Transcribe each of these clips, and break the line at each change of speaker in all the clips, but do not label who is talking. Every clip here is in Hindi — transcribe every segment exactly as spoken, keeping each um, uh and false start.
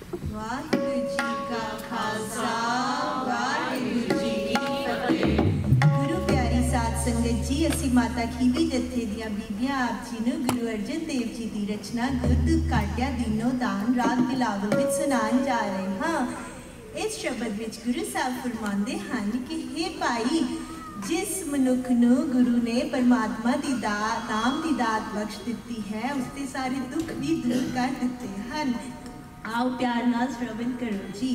वाहिगुरु जी का खालसा वाहिगुरु जी की फतेह। गुरु प्यारी साध संगत जी, असी माता खीवी जत्थे दियां बीबियां आप जी नूं गुरु अर्जन देव जी की रचना गुरद काटिया दीनो दान राग बिलावल विच सुनान जा रहे हाँ। इस शब्द विच गुरु साहब फरमांदे हन कि हे भाई, जिस मनुख नूं गुरु ने परमात्मा दी दात नाम दी दात बख्श दिती है, उसके सारे दुख भी दूर कर दिते हैं। आओ प्यार नाल श्रवण करो जी।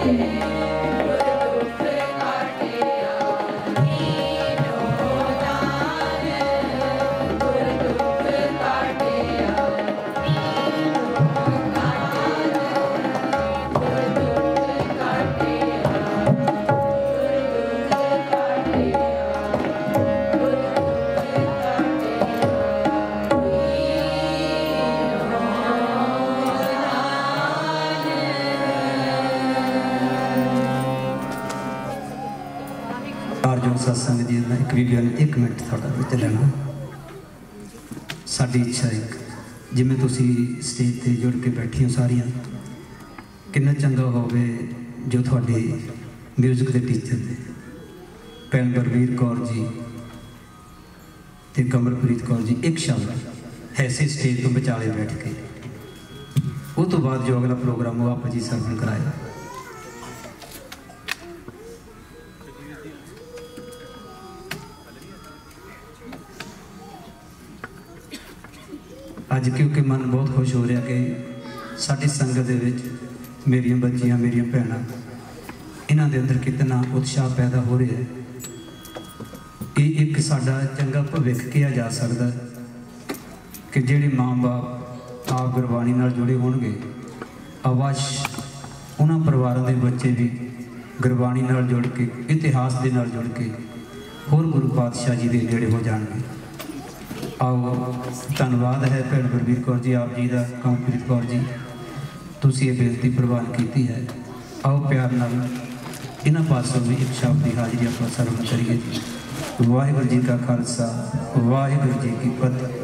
सत्संग जी एक वीडियो ने एक मिनट थोड़ा विच लेना साडी इच्छा एक जिमें तुसी स्टेज ते जुड़ के बैठी हो सारियां किन्ना चंगा होवे जो थोड़े म्यूजिक के टीचर ने भैन बलवीर कौर जी ते कमलप्रीत कौर जी एक शब्द ऐसे स्टेज तो विचाले बैठ के उस तो बाद जो अगला प्रोग्राम वो आप जी सरवन कराया अज क्योंकि मन बहुत खुश हो रहा कि साडी संगत दे विच मेरियां बच्चियां मेरियां भैणां इन्हां दे अंदर कितना उत्साह पैदा हो रहा है ये एक साडा चंगा भविख किया जा सकता कि जिहड़े माँ बाप आप गुरबाणी नाल जुड़े होणगे अवश्य उन्हां परिवारां दे बच्चे भी गुरबाणी नाल जुड़ के इतिहास दे नाल जुड़ के होर गुरु पातशाह जी दे नेड़े हो जाणगे। आओ धन्यवाद है भैन बलवीर कौर जी आप जी का कमलप्रीत कौर जी तुसी ये बेनती प्रवान की है। आओ प्यार नाल इन्हां पासों भी एक शब्द की हाजिरी आप सरवण करिए जी। वाहिगुरू जी का खालसा वाहिगुरू जी की फतेह।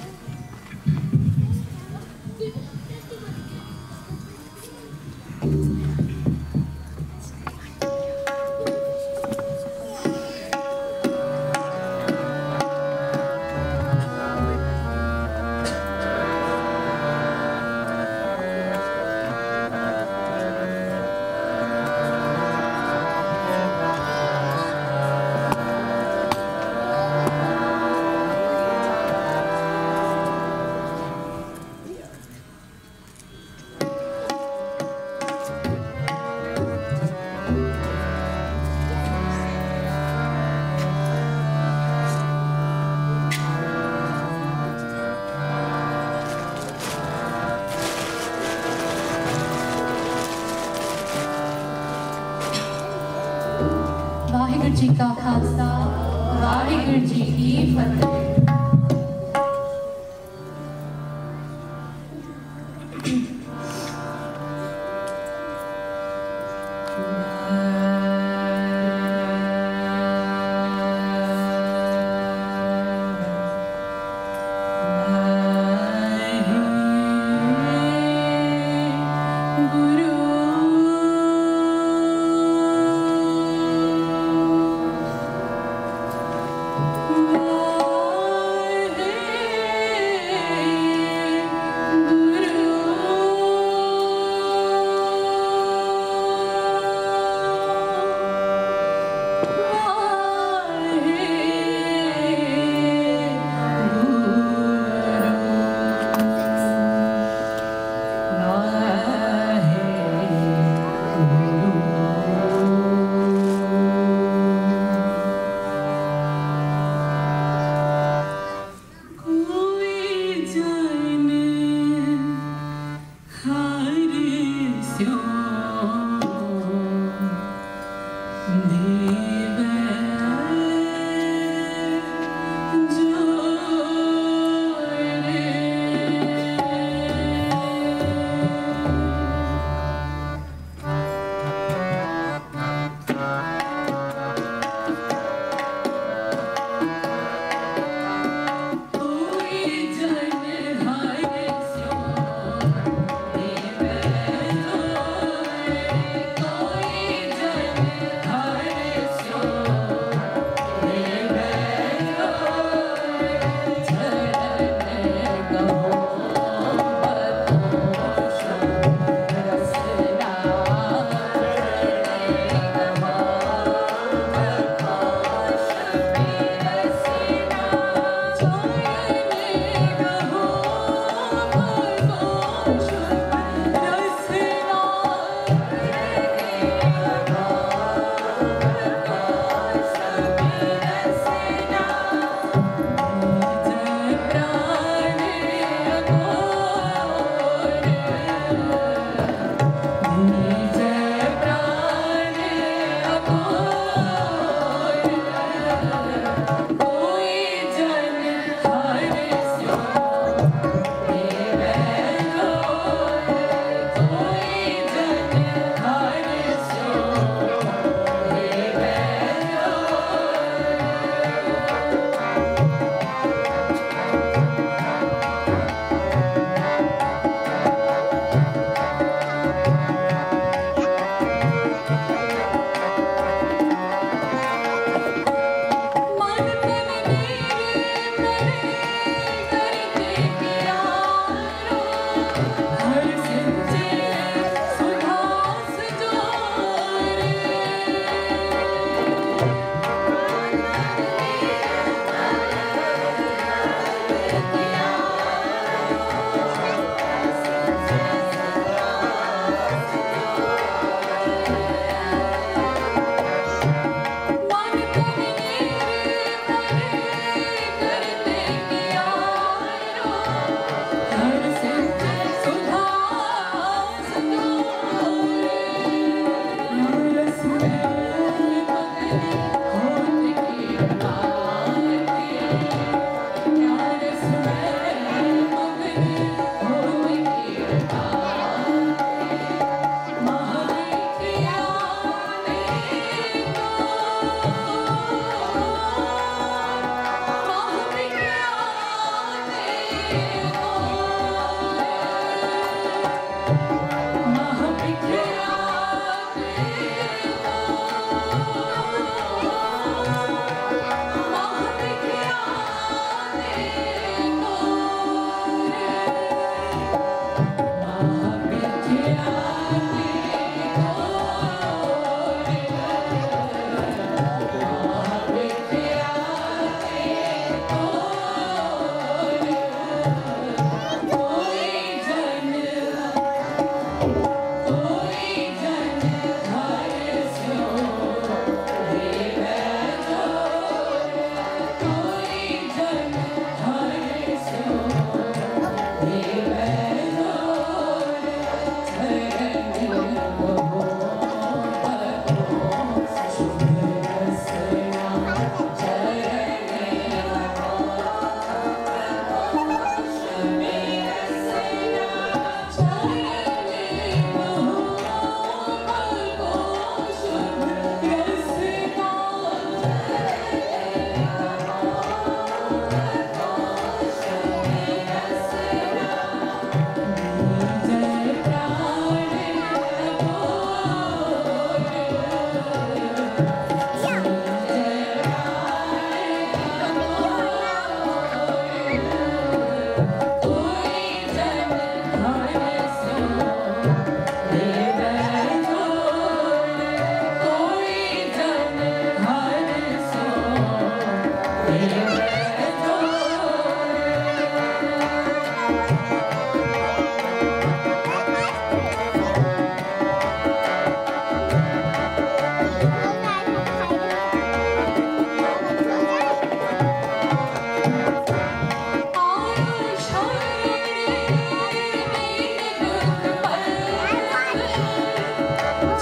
वाहिगुरू जी का खालसा वाहिगुरू जी की फतेह।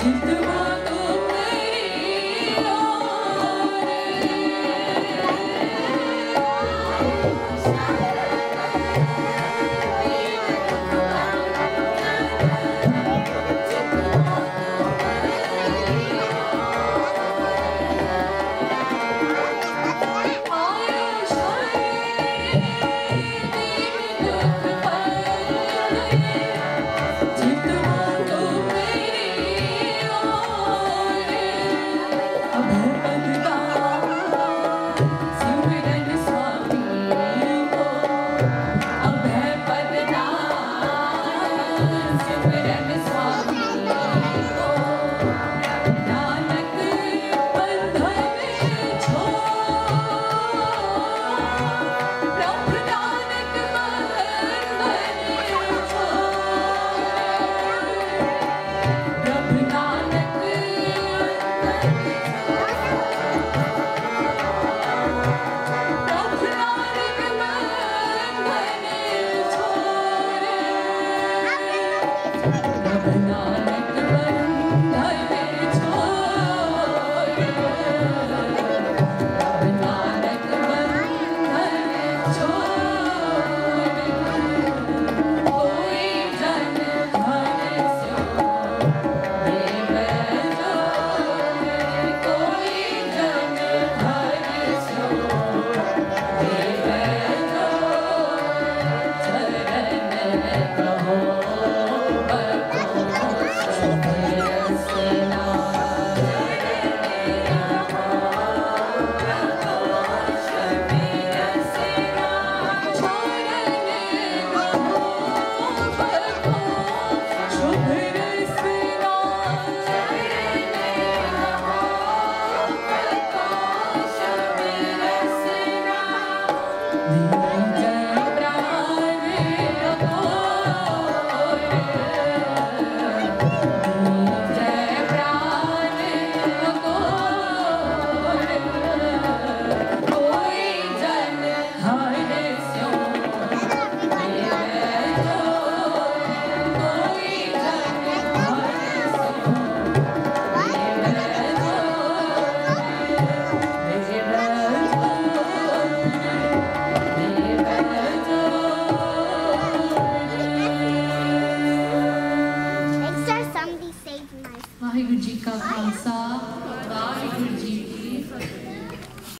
चित